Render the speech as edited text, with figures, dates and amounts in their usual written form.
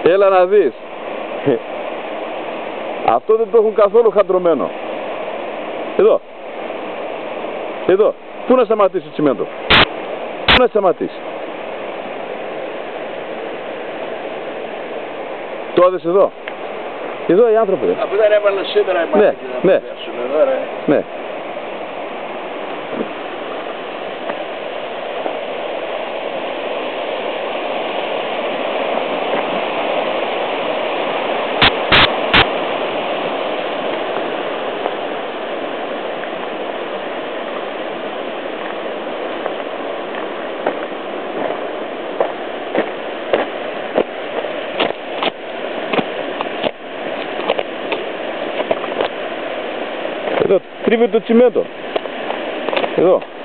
Έλα να δεις. Αυτό δεν το έχουν καθόλου χαντρωμένο. Εδώ. Εδώ. Πού να σταματήσει το τσιμέντο. Πού να σταματήσει. Το έδες εδώ. Εδώ οι άνθρωποι. Αφού δεν έβαλε σίδερα η ναι, ναι. Ναι. Εδώ, τρίβει το τσιμέντο. Εδώ.